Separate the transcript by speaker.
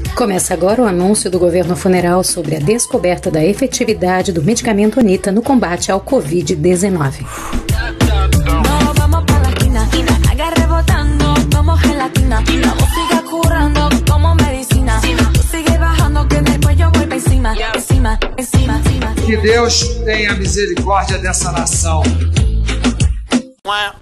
Speaker 1: Começa agora o anúncio do governo federal sobre a descoberta da efetividade do medicamento Anitta no combate ao Covid-19.
Speaker 2: Que Deus tenha misericórdia dessa nação.